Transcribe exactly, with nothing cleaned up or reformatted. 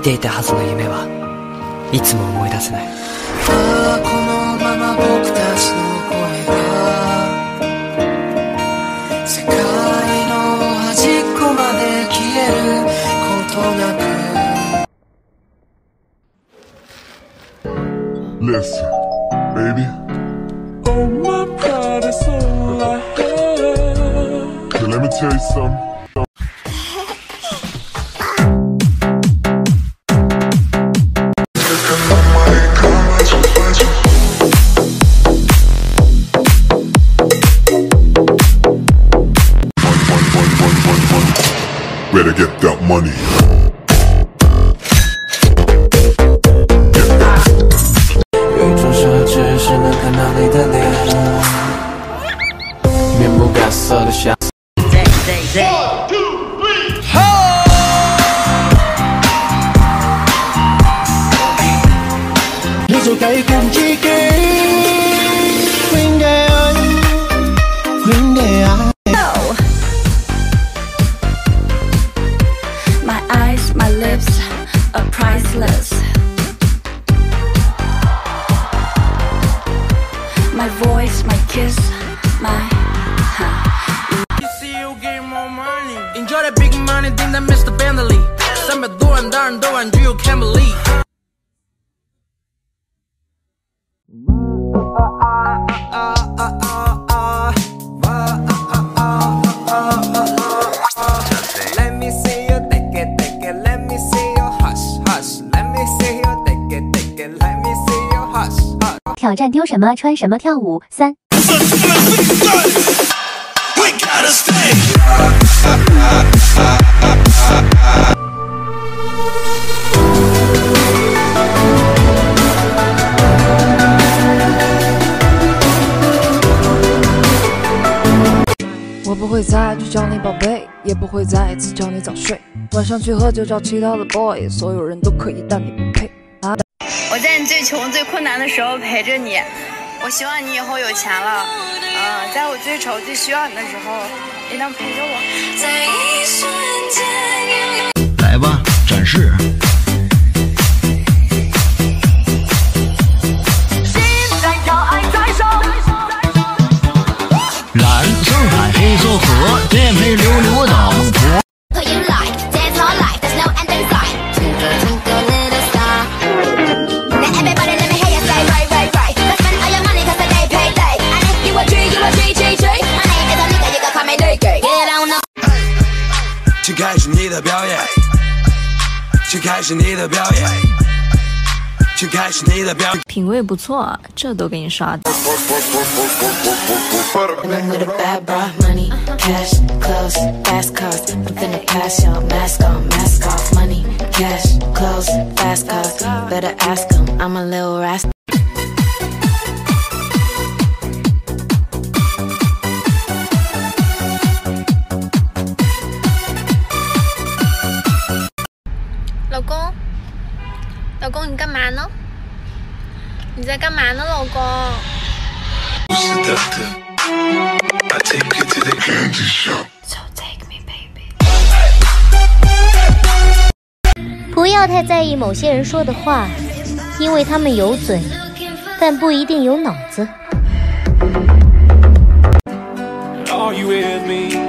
ていたはずの夢はいつも思い出せない。 ああこのまま僕たちの声が世界の端っこまで消えることなく。 Listen, baby. Oh, my pride is all I have. So let me tell you something. Better get that money. 有种设置是能看到你的脸，面不改色的笑。One, two, three, ho！ 你做計管自己 ，Green Day， Green Day。 My lips are priceless. My voice, my kiss, my. You see you get more money. Enjoy that big money, think that Mister Bentley. 三百多万大人都玩具 ，You can't believe. 挑战丢什么穿什么跳舞三。 我不会再去叫你宝贝，也不会再一次叫你早睡。晚上去喝酒找其他的 boy， 所有人都可以，但你不配。啊我在你最穷最困难的时候陪着你，我希望你以后有钱了，嗯，在我最丑最需要你的时候，也能陪着我。 来吧，展示。蓝色海，黑色河，颠沛流流的孟婆。 请开始你的表演，请开始你的表演，请开始你的表演。 品味不错，这都给你刷的。 老公，老公，你干嘛呢？你在干嘛呢，老公？ 不要太在意某些人说的话，因为他们有嘴，但不一定有脑子。 Are you with me?